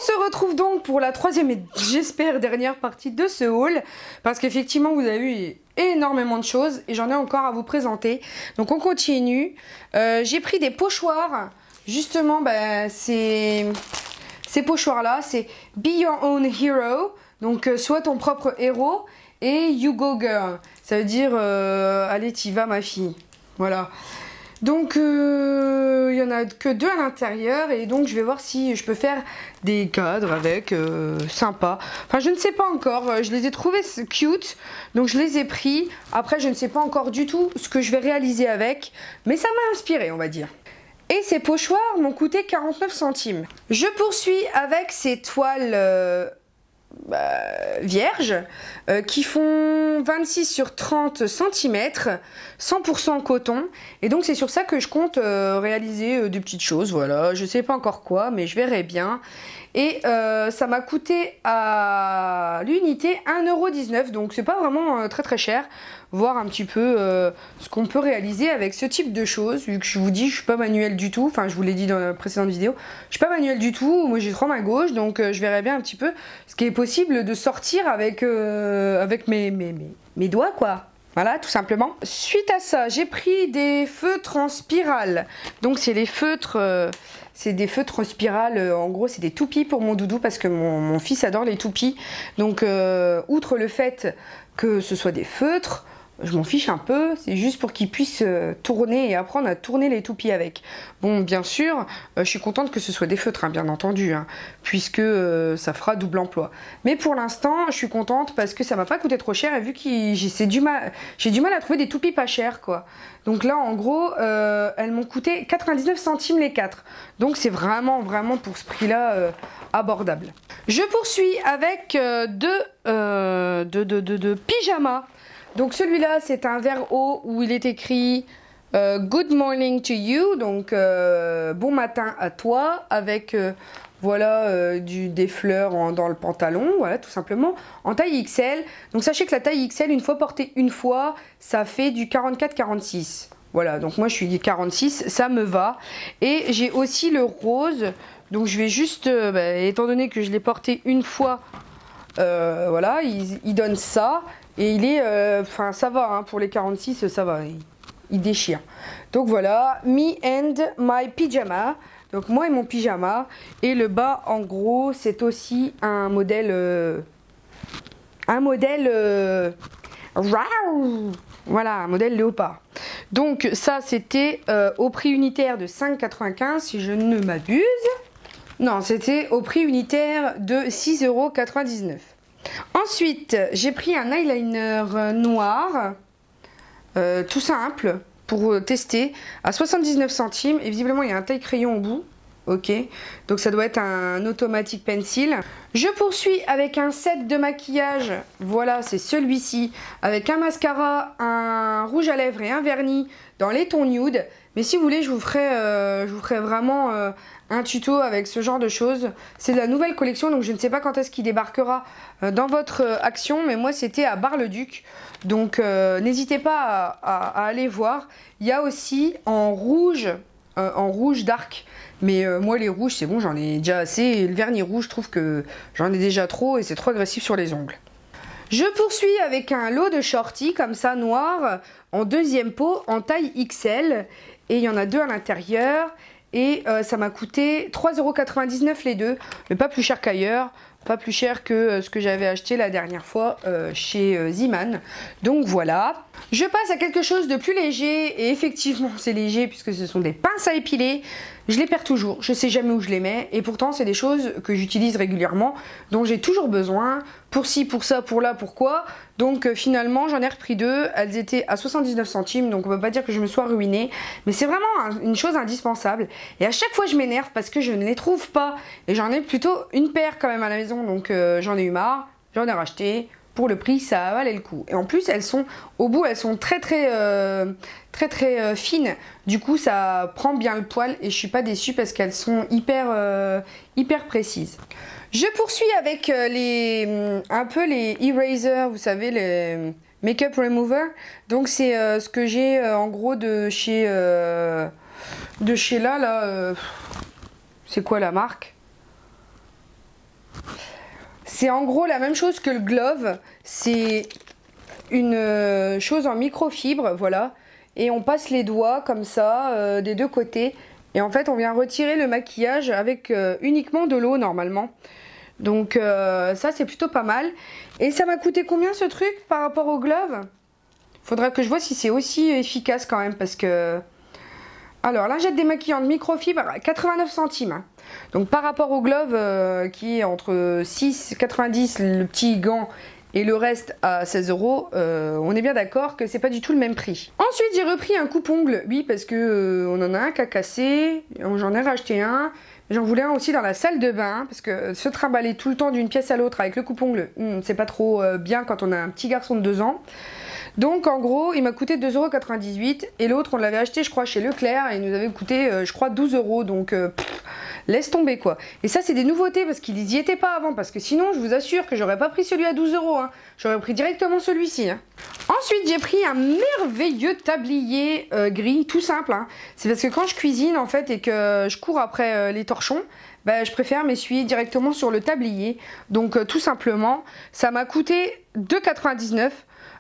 se retrouve donc pour la troisième et j'espère dernière partie de ce haul, parce qu'effectivement vous avez vu énormément de choses et j'en ai encore à vous présenter. Donc on continue. J'ai pris des pochoirs, justement ces pochoirs là, c'est Be Your Own Hero, donc sois ton propre héros, et You Go Girl, ça veut dire allez t'y vas ma fille, voilà. Donc il y en a que 2 à l'intérieur et donc je vais voir si je peux faire des cadres avec, sympa. Enfin je ne sais pas encore, je les ai trouvés cute, donc je les ai pris. Après je ne sais pas encore du tout ce que je vais réaliser avec, mais ça m'a inspiré on va dire. Et ces pochoirs m'ont coûté 49 centimes. Je poursuis avec ces toiles vierges qui font 26 sur 30 cm, 100% coton, et donc c'est sur ça que je compte réaliser des petites choses, voilà, je sais pas encore quoi mais je verrai bien. Et ça m'a coûté à l'unité 1,19 €, donc c'est pas vraiment très très cher. Voir un petit peu ce qu'on peut réaliser avec ce type de choses, vu que je vous dis je suis pas manuelle du tout, enfin je vous l'ai dit dans la précédente vidéo, je suis pas manuelle du tout, moi j'ai 3 mains gauche, donc je verrai bien un petit peu ce qui est possible de sortir avec, avec mes doigts quoi. Voilà, tout simplement. Suite à ça, j'ai pris des feutres en spirale. Donc c'est les feutres, c'est des feutres en spirale. En gros, c'est des toupies pour mon doudou parce que mon fils adore les toupies. Donc, outre le fait que ce soit des feutres, je m'en fiche un peu, c'est juste pour qu'ils puissent tourner et apprendre à tourner les toupies avec. Bon, bien sûr, je suis contente que ce soit des feutres, hein, bien entendu, hein, puisque ça fera double emploi. Mais pour l'instant, je suis contente parce que ça m'a pas coûté trop cher et vu que j'ai du mal à trouver des toupies pas chères, quoi. Donc là, en gros, elles m'ont coûté 99 centimes les 4. Donc c'est vraiment pour ce prix-là abordable. Je poursuis avec deux pyjamas. Donc celui-là c'est un vert haut où il est écrit Good morning to you, donc bon matin à toi, avec voilà des fleurs dans le pantalon, voilà tout simplement, en taille XL. Donc sachez que la taille XL, une fois portée une fois, ça fait du 44-46. Voilà, donc moi je suis 46, ça me va. Et j'ai aussi le rose, donc je vais juste, étant donné que je l'ai porté une fois, voilà, il donne ça. Et il est, enfin ça va, hein, pour les 46, ça va, il déchire. Donc voilà, me and my pyjama. Donc moi et mon pyjama. Et le bas, en gros, c'est aussi un modèle, voilà, un modèle léopard. Donc ça, c'était au prix unitaire de 5,95 si je ne m'abuse. Non, c'était au prix unitaire de 6,99 €. Ensuite, j'ai pris un eyeliner noir, tout simple, pour tester, à 79 centimes. Et visiblement, il y a un taille crayon au bout. Ok, donc ça doit être un automatic pencil. Je poursuis avec un set de maquillage. Voilà, c'est celui-ci, avec un mascara, un rouge à lèvres et un vernis dans les tons nude. Mais si vous voulez, je vous ferai vraiment un tuto avec ce genre de choses. C'est de la nouvelle collection, donc je ne sais pas quand est-ce qu'il débarquera dans votre action, mais moi c'était à Bar-le-Duc. Donc n'hésitez pas à aller voir. Il y a aussi en rouge dark. Mais moi les rouges c'est bon, j'en ai déjà assez. Et le vernis rouge, je trouve que j'en ai déjà trop et c'est trop agressif sur les ongles. Je poursuis avec un lot de shorties comme ça noir en deuxième peau en taille XL. Et il y en a 2 à l'intérieur. Et ça m'a coûté 3,99 € les 2. Mais pas plus cher qu'ailleurs. Pas plus cher que ce que j'avais acheté la dernière fois chez Zeeman. Donc voilà. Je passe à quelque chose de plus léger. Et effectivement c'est léger puisque ce sont des pinces à épiler. Je les perds toujours, je sais jamais où je les mets. Et pourtant c'est des choses que j'utilise régulièrement, dont j'ai toujours besoin. Pour ci, pour ça, pour là, pourquoi. Donc finalement j'en ai repris 2. Elles étaient à 79 centimes. Donc on peut pas dire que je me sois ruinée. Mais c'est vraiment une chose indispensable. Et à chaque fois je m'énerve parce que je ne les trouve pas. Et j'en ai plutôt une paire quand même à la maison. Donc j'en ai eu marre, j'en ai racheté. Pour le prix, ça valait le coup. Et en plus, elles sont au bout, elles sont très fines. Du coup, ça prend bien le poil et je suis pas déçue parce qu'elles sont hyper précises. Je poursuis avec un peu les erasers, vous savez, les makeup remover. Donc c'est ce que j'ai en gros de chez là. C'est quoi la marque? C'est en gros la même chose que le glove. C'est une chose en microfibre, voilà. Et on passe les doigts comme ça, des deux côtés. Et en fait, on vient retirer le maquillage avec uniquement de l'eau normalement. Donc ça, c'est plutôt pas mal. Et ça m'a coûté combien ce truc par rapport au glove? Faudra que je vois si c'est aussi efficace quand même parce que... Alors, lingette démaquillante microfibre, 89 centimes. Hein. Donc par rapport au glove qui est entre 6,90 le petit gant et le reste à 16 €, on est bien d'accord que c'est pas du tout le même prix. Ensuite, j'ai repris un coupe-ongle, oui, parce que on en a un qui a cassé, j'en ai racheté un. J'en voulais un aussi dans la salle de bain, parce que se trimballer tout le temps d'une pièce à l'autre avec le coupe-ongle, c'est pas trop bien quand on a un petit garçon de 2 ans. Donc en gros, il m'a coûté 2,98 € et l'autre on l'avait acheté je crois chez Leclerc et il nous avait coûté je crois 12 €, donc laisse tomber quoi. Et ça c'est des nouveautés parce qu'ils y étaient pas avant, parce que sinon je vous assure que j'aurais pas pris celui à 12 €, hein. J'aurais pris directement celui-ci. Hein. Ensuite j'ai pris un merveilleux tablier gris, tout simple. Hein. C'est parce que quand je cuisine en fait et que je cours après les torchons, bah, je préfère m'essuyer directement sur le tablier. Donc tout simplement, ça m'a coûté 2,99 €.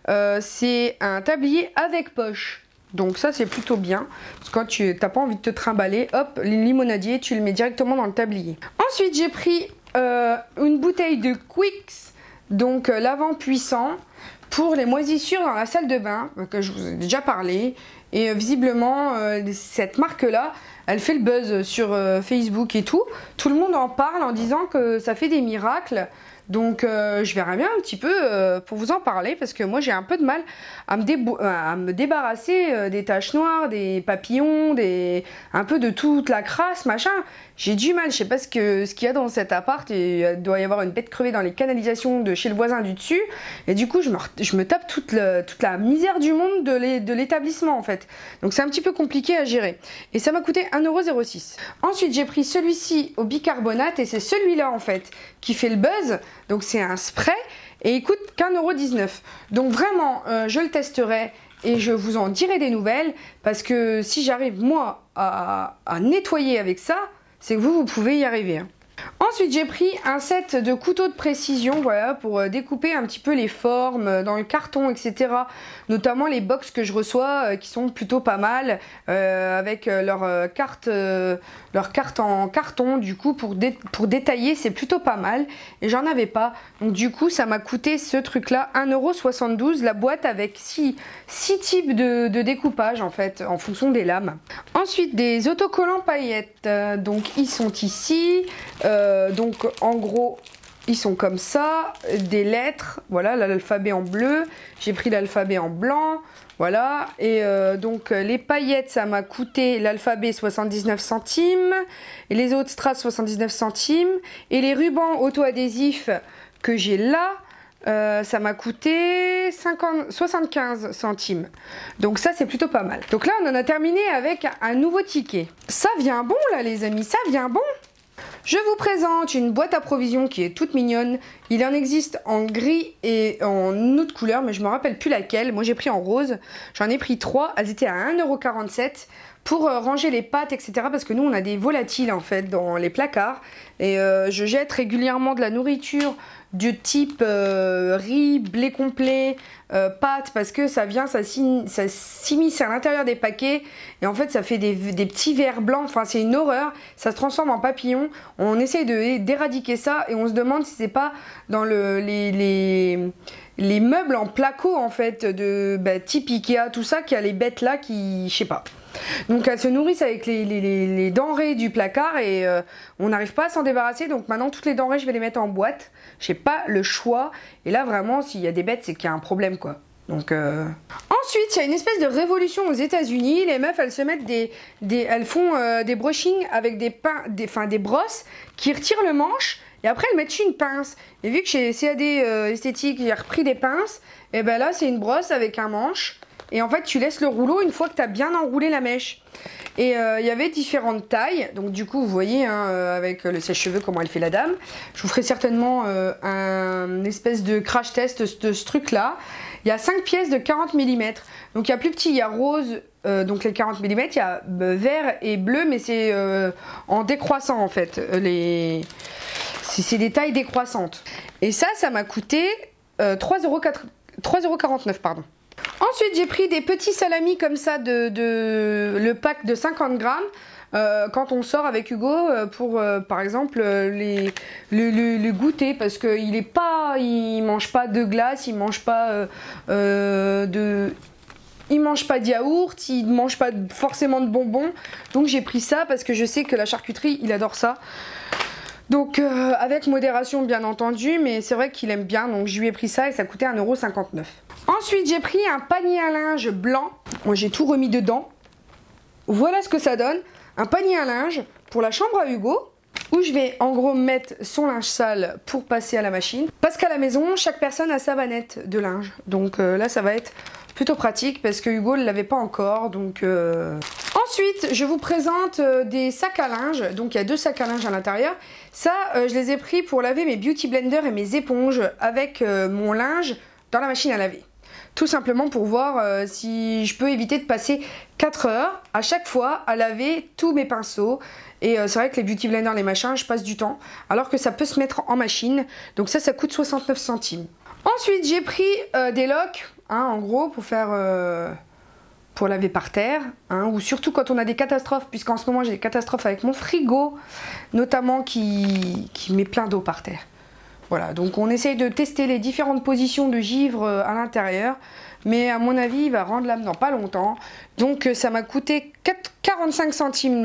C'est un tablier avec poche. Donc ça c'est plutôt bien. Parce que quand tu n'as pas envie de te trimballer, hop, le limonadier, tu le mets directement dans le tablier. Ensuite j'ai pris une bouteille de Quicks, donc lavant puissant, pour les moisissures dans la salle de bain, que je vous ai déjà parlé. Et visiblement, cette marque-là, elle fait le buzz sur Facebook et tout. Tout le monde en parle en disant que ça fait des miracles. Donc je verrai bien un petit peu pour vous en parler, parce que moi j'ai un peu de mal à me débarrasser des taches noires, des papillons, un peu de toute la crasse, machin. J'ai du mal, je sais pas ce qu'il y a dans cet appart, et il doit y avoir une bête crevée dans les canalisations de chez le voisin du dessus. Et du coup je me tape toute la misère du monde de l'établissement en fait. Donc c'est un petit peu compliqué à gérer. Et ça m'a coûté 1,06 €. Ensuite j'ai pris celui-ci au bicarbonate, et c'est celui-là en fait qui fait le buzz. Donc c'est un spray et il coûte qu'1,19 €. Donc vraiment je le testerai et je vous en dirai des nouvelles, parce que si j'arrive moi à nettoyer avec ça, c'est que vous pouvez y arriver. Hein. Ensuite j'ai pris un set de couteaux de précision, voilà, pour découper un petit peu les formes dans le carton, etc. Notamment les box que je reçois qui sont plutôt pas mal, avec leur carte en carton. Du coup pour détailler c'est plutôt pas mal, et j'en avais pas. Donc du coup ça m'a coûté ce truc là 1,72 €, la boîte avec 6 types de découpage en fait, en fonction des lames. Ensuite des autocollants paillettes, donc ils sont ici. Donc en gros ils sont comme ça, des lettres, voilà, l'alphabet en bleu, j'ai pris l'alphabet en blanc, voilà, et donc les paillettes ça m'a coûté l'alphabet 79 centimes, et les autres strass 79 centimes, et les rubans auto-adhésifs que j'ai là, ça m'a coûté 75 centimes. Donc ça c'est plutôt pas mal. Donc là on en a terminé avec un nouveau ticket. Ça vient bon là les amis, ça vient bon. Je vous présente une boîte à provisions qui est toute mignonne. Il en existe en gris et en autre couleur, mais je me rappelle plus laquelle. Moi j'ai pris en rose. J'en ai pris 3. Elles étaient à 1,47 € pour ranger les pâtes, etc. Parce que nous on a des volatiles en fait dans les placards. Et je jette régulièrement de la nourriture du type riz, blé complet, pâtes, parce que ça s'immisce à l'intérieur des paquets, et en fait ça fait des petits vers blancs, enfin c'est une horreur, ça se transforme en papillons. On essaye d'éradiquer ça, et on se demande si c'est pas dans les meubles en placo en fait, type Ikea, tout ça, qui a les bêtes là qui, je sais pas. Donc elles se nourrissent avec les denrées du placard, et on n'arrive pas à s'en débarrasser. Donc maintenant toutes les denrées je vais les mettre en boîte, j'ai pas le choix, et là vraiment s'il y a des bêtes c'est qu'il y a un problème quoi. Donc ensuite il y a une espèce de révolution aux États-Unis. Les meufs elles se mettent elles font des brushing avec des brosses qui retirent le manche, et après elles mettent une pince. Et vu que chez CAD esthétique j'ai repris des pinces, et ben là c'est une brosse avec un manche. Et en fait tu laisses le rouleau une fois que tu as bien enroulé la mèche. Et il y avait différentes tailles. Donc du coup vous voyez hein, avec le sèche-cheveux comment elle fait la dame. Je vous ferai certainement un espèce de crash test de ce truc là. Il y a 5 pièces de 40 mm. Donc il y a plus petit, il y a rose, donc les 40 mm. Il y a vert et bleu, mais c'est en décroissant en fait. c'est des tailles décroissantes. Et ça m'a coûté 3,49 €, pardon. Ensuite, j'ai pris des petits salamis comme ça, le pack de 50 grammes. Quand on sort avec Hugo pour par exemple le goûter, parce qu'il mange pas de glace, il mange pas de yaourt, il mange pas forcément de bonbons. Donc j'ai pris ça parce que je sais que la charcuterie, il adore ça. Donc avec modération bien entendu, mais c'est vrai qu'il aime bien, donc je lui ai pris ça et ça coûtait 1,59 €. Ensuite j'ai pris un panier à linge blanc, moi j'ai tout remis dedans. Voilà ce que ça donne, un panier à linge pour la chambre à Hugo, où je vais en gros mettre son linge sale pour passer à la machine. Parce qu'à la maison, chaque personne a sa vanette de linge, donc là ça va être plutôt pratique parce que Hugo ne l'avait pas encore, donc... Ensuite, je vous présente des sacs à linge. Donc il y a 2 sacs à linge à l'intérieur. Ça, je les ai pris pour laver mes beauty blenders et mes éponges avec mon linge dans la machine à laver. Tout simplement pour voir si je peux éviter de passer 4 heures à chaque fois à laver tous mes pinceaux. Et c'est vrai que les beauty blenders, les machins, je passe du temps. Alors que ça peut se mettre en machine. Donc ça coûte 69 centimes. Ensuite, j'ai pris des locs, hein, en gros, pour faire... pour laver par terre, hein, ou surtout quand on a des catastrophes, puisqu'en ce moment j'ai des catastrophes avec mon frigo, notamment qui met plein d'eau par terre. Voilà, donc on essaye de tester les différentes positions de givre à l'intérieur, mais à mon avis il va rendre l'âme dans pas longtemps. Donc ça m'a coûté 45 centimes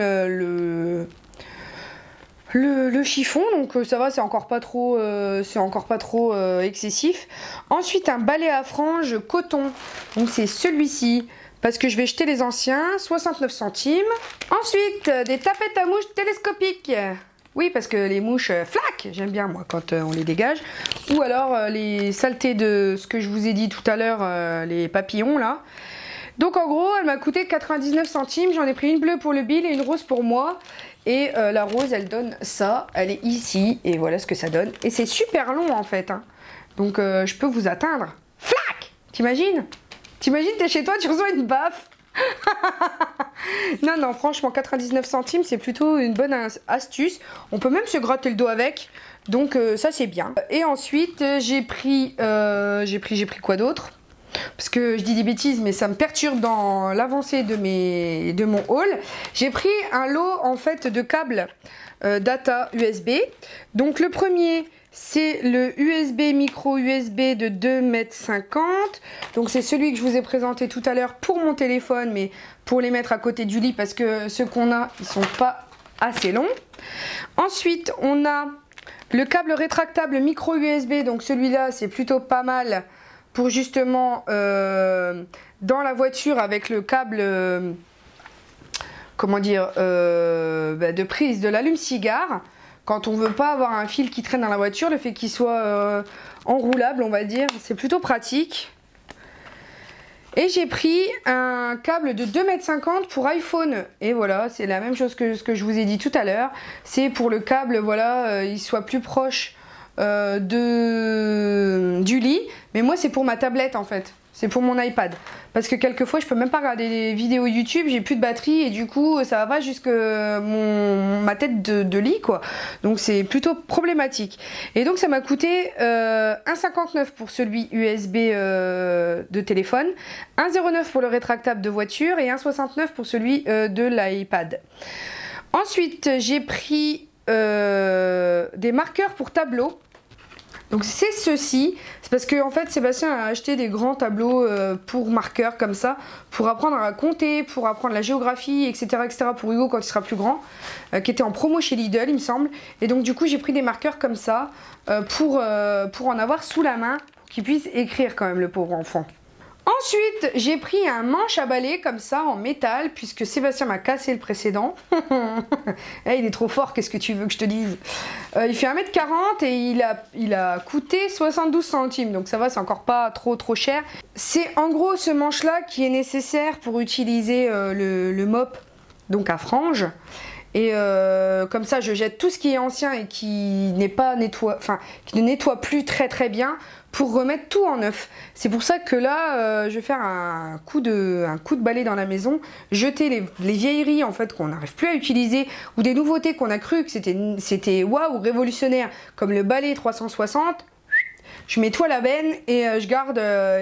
le chiffon, donc ça va, c'est encore pas trop excessif. Ensuite un balai à franges coton, donc c'est celui-ci. Parce que je vais jeter les anciens, 69 centimes. Ensuite, des tapettes à mouches télescopiques. Oui, parce que les mouches, flac, j'aime bien moi quand on les dégage. Ou alors les saletés de ce que je vous ai dit tout à l'heure, les papillons là. Donc en gros, elle m'a coûté 99 centimes. J'en ai pris une bleue pour le Bill et une rose pour moi. Et la rose, elle donne ça. Elle est ici. Et voilà ce que ça donne. Et c'est super long en fait, hein. Donc je peux vous atteindre. Flac! T'imagines? T'imagines, t'es chez toi, tu reçois une baffe. Non, franchement, 99 centimes, c'est plutôt une bonne astuce. On peut même se gratter le dos avec. Donc ça, c'est bien. Et ensuite, j'ai pris quoi d'autre? Parce que je dis des bêtises, mais ça me perturbe dans l'avancée de mon haul. J'ai pris un lot, en fait, de câbles data USB. Donc le premier... c'est le USB micro USB de 2,50 m. Donc c'est celui que je vous ai présenté tout à l'heure pour mon téléphone, mais pour les mettre à côté du lit parce que ceux qu'on a, ils sont pas assez longs. Ensuite, on a le câble rétractable micro USB. Donc celui-là, c'est plutôt pas mal pour justement dans la voiture avec le câble... comment dire, de prise de l'allume-cigare. Quand on veut pas avoir un fil qui traîne dans la voiture, le fait qu'il soit enroulable, on va dire, c'est plutôt pratique. Et j'ai pris un câble de 2,50 m pour iPhone. Et voilà, c'est la même chose que ce que je vous ai dit tout à l'heure. C'est pour le câble, voilà, il soit plus proche du lit. Mais moi, c'est pour ma tablette en fait. C'est pour mon iPad. Parce que quelquefois, je peux même pas regarder des vidéos YouTube, j'ai plus de batterie et du coup, ça va pas jusque ma tête de lit, quoi. Donc, c'est plutôt problématique. Et donc, ça m'a coûté 1,59 € pour celui USB de téléphone, 1,09 € pour le rétractable de voiture et 1,69 € pour celui de l'iPad. Ensuite, j'ai pris des marqueurs pour tableau. Donc c'est ceci, c'est parce que en fait Sébastien a acheté des grands tableaux pour marqueurs comme ça, pour apprendre à compter, pour apprendre la géographie, etc. pour Hugo quand il sera plus grand, qui était en promo chez Lidl il me semble. Et donc du coup j'ai pris des marqueurs comme ça pour en avoir sous la main, pour qu'il puisse écrire quand même le pauvre enfant. Ensuite, j'ai pris un manche à balai comme ça en métal puisque Sébastien m'a cassé le précédent. Il est trop fort, qu'est-ce que tu veux que je te dise? Il fait 1,40 m et il a coûté 72 centimes. Donc ça va, c'est encore pas trop cher. C'est en gros ce manche là qui est nécessaire pour utiliser le mop, donc à franges. Et comme ça, je jette tout ce qui est ancien et qui n'est pas nettoie, enfin, qui ne nettoie plus très très bien pour remettre tout en neuf. C'est pour ça que là, je vais faire un coup de balai dans la maison, jeter les vieilleries en fait qu'on n'arrive plus à utiliser ou des nouveautés qu'on a cru que c'était waouh révolutionnaire comme le balai 360. Je mets tout à la benne et je garde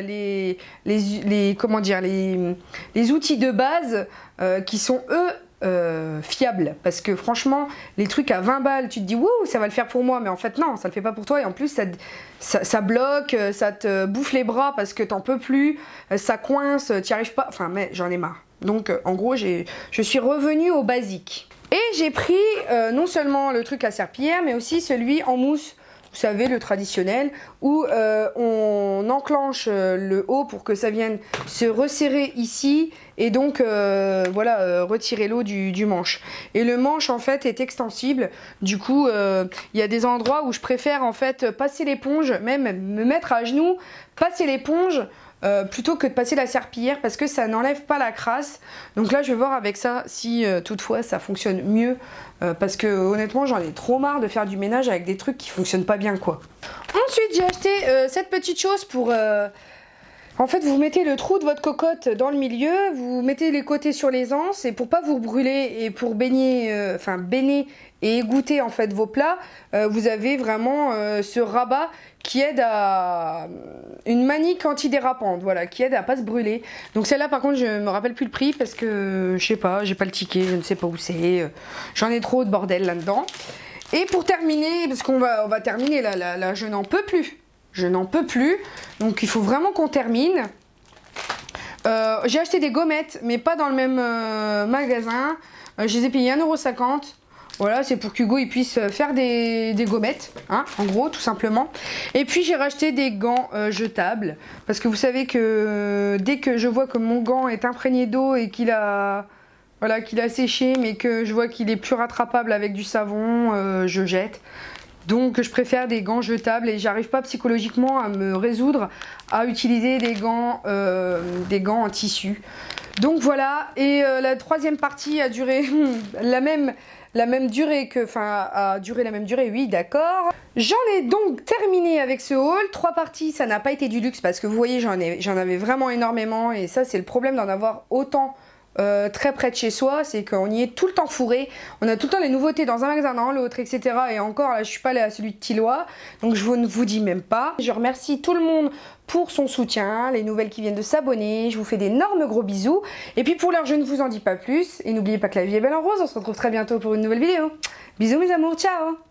comment dire, les outils de base qui sont eux fiables, parce que franchement les trucs à 20 balles tu te dis wouh ça va le faire pour moi, mais en fait non, ça le fait pas pour toi, et en plus ça bloque, ça te bouffe les bras parce que t'en peux plus, ça coince, t'y arrives pas, enfin mais j'en ai marre. Donc en gros je suis revenue au basique et j'ai pris non seulement le truc à serpillière mais aussi celui en mousse. Vous savez, le traditionnel, où on enclenche le haut pour que ça vienne se resserrer ici et donc voilà, retirer l'eau du manche. Et le manche en fait est extensible, du coup il y a des endroits où je préfère en fait passer l'éponge, même me mettre à genoux, passer l'éponge plutôt que de passer la serpillière, parce que ça n'enlève pas la crasse. Donc là je vais voir avec ça si toutefois ça fonctionne mieux, parce que honnêtement j'en ai trop marre de faire du ménage avec des trucs qui fonctionnent pas bien quoi. Ensuite j'ai acheté cette petite chose pour en fait vous mettez le trou de votre cocotte dans le milieu, vous mettez les côtés sur les anses, et pour pas vous brûler et pour baigner et égoutter en fait vos plats, vous avez vraiment ce rabat qui aide à une manique antidérapante, voilà, qui aide à pas se brûler. Donc celle-là par contre je me rappelle plus le prix parce que je sais pas, j'ai pas le ticket, je ne sais pas où c'est, j'en ai trop de bordel là-dedans. Et pour terminer, parce qu'on va terminer là, je n'en peux plus. Je n'en peux plus, donc il faut vraiment qu'on termine. J'ai acheté des gommettes, mais pas dans le même magasin. Je les ai payées 1,50 €. Voilà, c'est pour qu'Hugo il puisse faire des gommettes, hein, en gros, tout simplement. Et puis j'ai racheté des gants jetables, parce que vous savez que dès que je vois que mon gant est imprégné d'eau et qu'il a séché, mais que je vois qu'il est plus rattrapable avec du savon, je jette. Donc je préfère des gants jetables, et j'arrive pas psychologiquement à me résoudre à utiliser des gants en tissu. Donc voilà, et la troisième partie a duré la même durée que, enfin a duré la même durée, oui d'accord. J'en ai donc terminé avec ce haul. 3 parties, ça n'a pas été du luxe parce que vous voyez j'en avais vraiment énormément, et ça c'est le problème d'en avoir autant très près de chez soi, c'est qu'on y est tout le temps fourré, on a tout le temps les nouveautés dans un magasin dans l'autre, etc. Et encore là je suis pas allée à celui de Tilloy, donc je ne vous dis même pas. Je remercie tout le monde pour son soutien, les nouvelles qui viennent de s'abonner, je vous fais d'énormes gros bisous, et puis pour l'heure je ne vous en dis pas plus, et n'oubliez pas que la vie est belle en rose. On se retrouve très bientôt pour une nouvelle vidéo. Bisous mes amours, ciao.